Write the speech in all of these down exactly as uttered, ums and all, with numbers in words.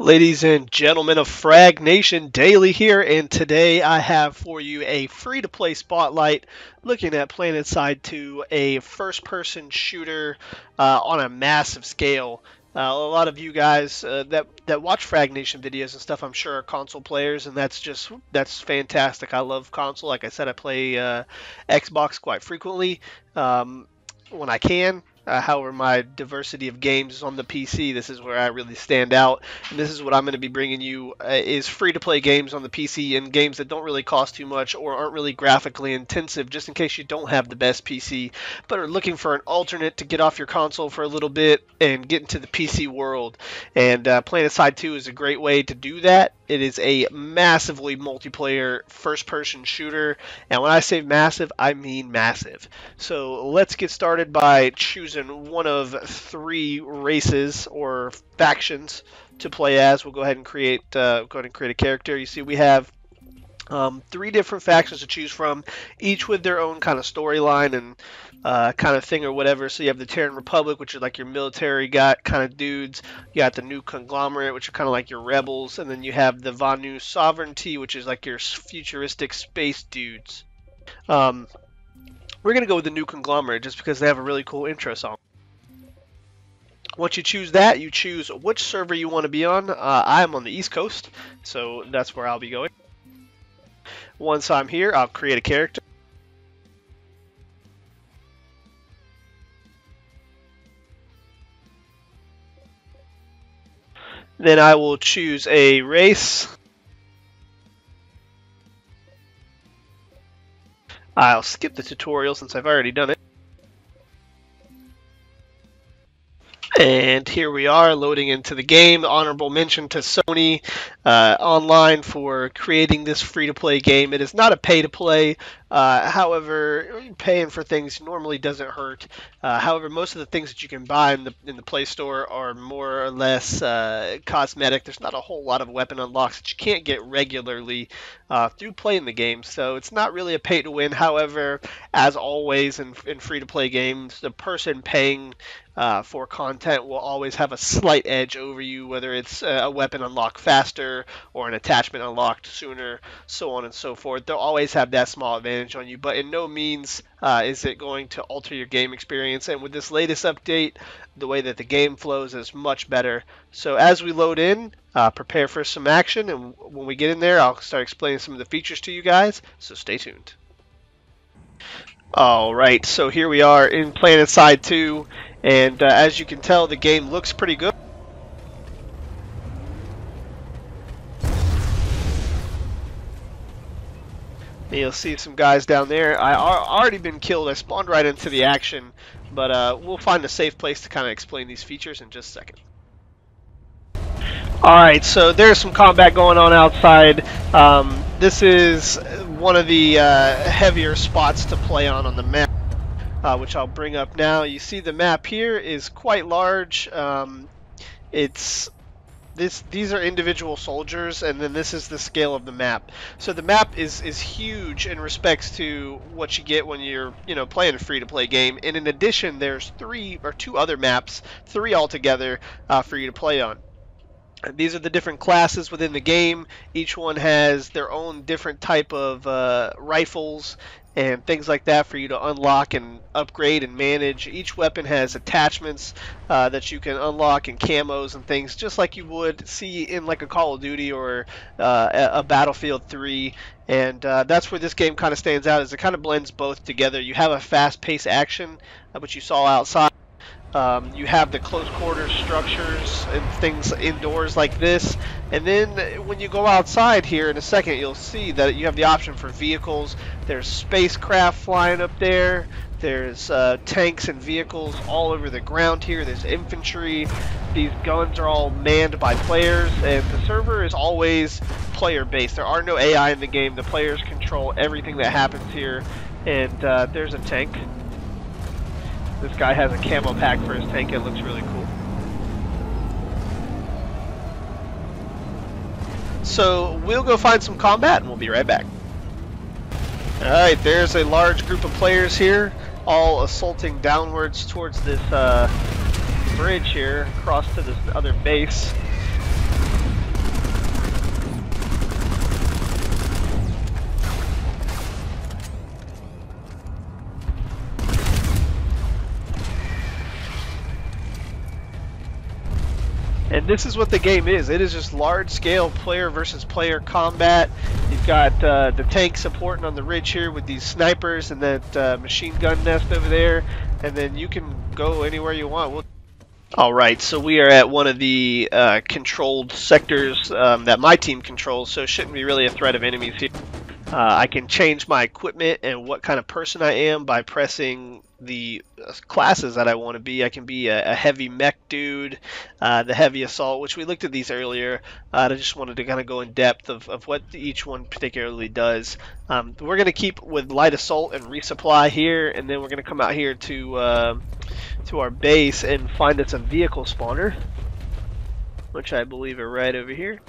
Ladies and gentlemen of Frag Nation, Daily here, and today I have for you a free-to-play spotlight looking at PlanetSide two, a first-person shooter uh, on a massive scale. Uh, a lot of you guys uh, that that watch Frag Nation videos and stuff, I'm sure, are console players, and that's just that's fantastic. I love console. Like I said, I play uh, Xbox quite frequently um, when I can. Uh, however, my diversity of games is on the P C. This is where I really stand out. And this is what I'm going to be bringing you uh, is free-to-play games on the P C and games that don't really cost too much or aren't really graphically intensive, just in case you don't have the best P C, but are looking for an alternate to get off your console for a little bit and get into the P C world. And uh, PlanetSide two is a great way to do that. It is a massively multiplayer first-person shooter, and when I say massive, I mean massive. So let's get started by choosing one of three races or factions to play as. We'll go ahead and create uh, go ahead and create a character. You see, we have um, three different factions to choose from, each with their own kind of storyline and uh, kind of thing or whatever. So you have the Terran Republic, which is like your military guy kind of dudes. You got the New Conglomerate, which are kind of like your rebels, and then you have the Vanu Sovereignty, which is like your futuristic space dudes. Um, we're gonna go with the New Conglomerate just because they have a really cool intro song. Once you choose that, you choose which server you want to be on. Uh, I am on the East Coast, so that's where I'll be going. Once I'm here, I'll create a character. Then I will choose a race. I'll skip the tutorial since I've already done it. And here we are loading into the game. Honorable mention to Sony uh, Online for creating this free-to-play game. It is not a pay-to-play. Uh, however, paying for things normally doesn't hurt. Uh, however, most of the things that you can buy in the in the Play Store are more or less uh, cosmetic. There's not a whole lot of weapon unlocks that you can't get regularly uh, through playing the game. So it's not really a pay-to-win. However, as always in, in free-to-play games, the person paying Uh, for content will always have a slight edge over you, whether it's a weapon unlocked faster or an attachment unlocked sooner, so on and so forth. They'll always have that small advantage on you, but in no means uh, is it going to alter your game experience. And with this latest update, the way that the game flows is much better. So as we load in, uh, prepare for some action, and when we get in there, I'll start explaining some of the features to you guys, so stay tuned. Alright, so here we are in PlanetSide two, and uh, as you can tell, the game looks pretty good. You'll see some guys down there. I already been killed. I spawned right into the action, but uh, we'll find a safe place to kind of explain these features in just a second. Alright, so there's some combat going on outside. Um, this is one of the uh, heavier spots to play on on the map, uh, which I'll bring up now. You see the map here is quite large. Um, it's this these are individual soldiers, and then this is the scale of the map. So the map is is huge in respects to what you get when you're you know playing a free-to-play game. And in addition, there's three or two other maps, three altogether, uh, for you to play on. These are the different classes within the game. Each one has their own different type of uh, rifles and things like that for you to unlock and upgrade and manage. Each weapon has attachments uh, that you can unlock and camos and things, just like you would see in like a Call of Duty or uh, a Battlefield three. And uh, that's where this game kind of stands out, is it kind of blends both together. You have a fast-paced action, uh, which you saw outside. Um, you have the close quarters structures and things indoors like this, and then when you go outside here in a second, you'll see that you have the option for vehicles. There's spacecraft flying up there. There's uh, tanks and vehicles all over the ground here. There's infantry. These guns are all manned by players, and the server is always player-based. There are no A I in the game. The players control everything that happens here, and uh, there's a tank. This guy has a camo pack for his tank. It looks really cool. So we'll go find some combat and we'll be right back. Alright, there's a large group of players here, all assaulting downwards towards this uh, bridge here, across to this other base. this is what the game is. It is just large-scale player versus player combat. You've got uh, the tank supporting on the ridge here with these snipers and that uh, machine gun nest over there, and then you can go anywhere you want. We'll Alright, so we are at one of the uh, controlled sectors um, that my team controls, so it shouldn't be really a threat of enemies here. Uh, I can change my equipment and what kind of person I am by pressing the classes that I want to be. I can be a, a heavy mech dude, uh, the heavy assault, which we looked at these earlier. Uh, I just wanted to kind of go in depth of, of what each one particularly does. Um, we're going to keep with light assault and resupply here, and then we're going to come out here to uh, to our base and find us a vehicle spawner, which I believe are right over here.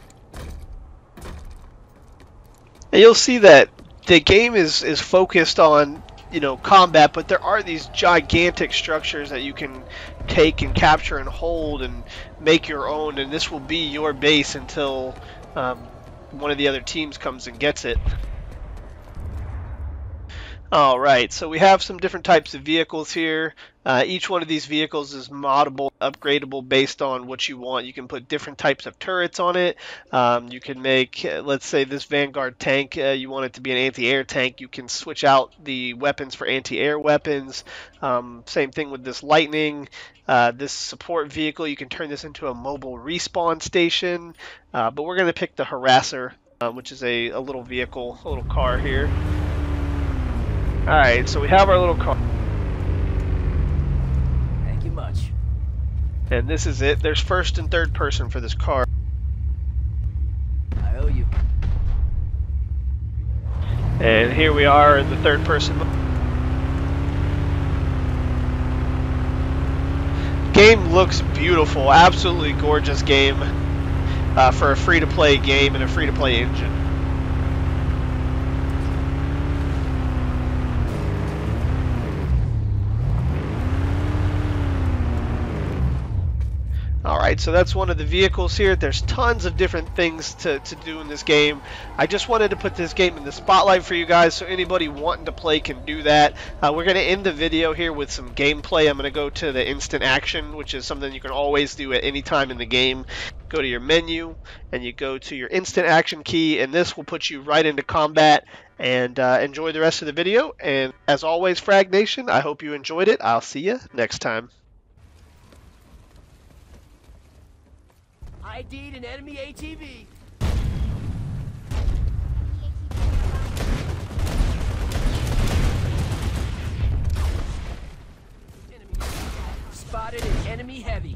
And you'll see that the game is, is focused on, you know, combat, but there are these gigantic structures that you can take and capture and hold and make your own, and this will be your base until um, one of the other teams comes and gets it. Alright, so we have some different types of vehicles here. Uh, each one of these vehicles is moddable, upgradable based on what you want. You can put different types of turrets on it. Um, you can make, uh, let's say this Vanguard tank, uh, you want it to be an anti-air tank. You can switch out the weapons for anti-air weapons. Um, same thing with this Lightning. Uh, this support vehicle, you can turn this into a mobile respawn station. Uh, but we're going to pick the Harasser, uh, which is a, a little vehicle, a little car here. Alright, so we have our little car. Thank you much. And this is it. There's first and third person for this car. I owe you. And here we are in the third person. Game looks beautiful. Absolutely gorgeous game uh, for a free-to-play game and a free-to-play engine. Alright, so that's one of the vehicles here. There's tons of different things to, to do in this game. I just wanted to put this game in the spotlight for you guys so anybody wanting to play can do that. Uh, we're going to end the video here with some gameplay. I'm going to go to the instant action, which is something you can always do at any time in the game. Go to your menu and you go to your instant action key, and this will put you right into combat. And uh, enjoy the rest of the video. And as always, Frag Nation, I hope you enjoyed it. I'll see you next time. I D'd an enemy A T V. Enemy. Spotted an enemy heavy.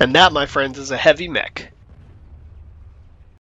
And that, my friends, is a heavy mech.